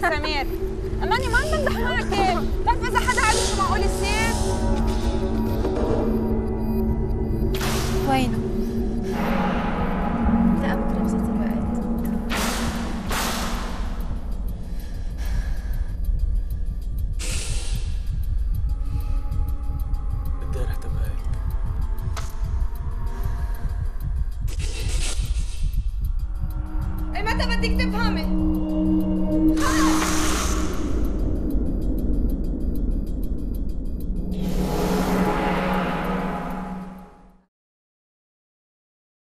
سمير. أماني ما عم بمزح معك، بتعرف إذا حدا عرف شو معقول يصير؟ وينه؟ لا بكره بزت الوقت. بدي اروح تبعك. إيه متى بدك تفهمي؟